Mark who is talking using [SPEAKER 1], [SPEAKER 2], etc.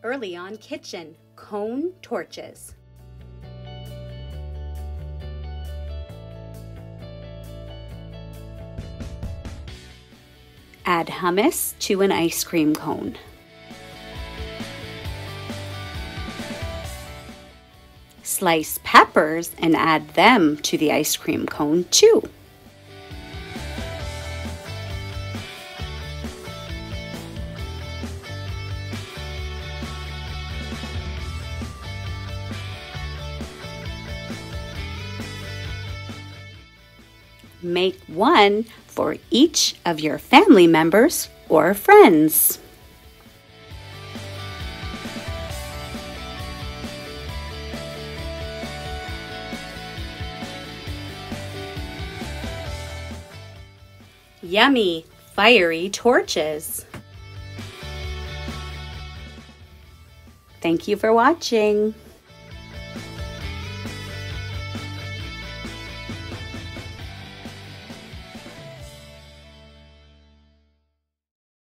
[SPEAKER 1] EarlyON Kitchen cone torches. Add hummus to an ice cream cone. Slice peppers and add them to the ice cream cone too. Make one for each of your family members or friends. Yummy, fiery torches. Thank you for watching.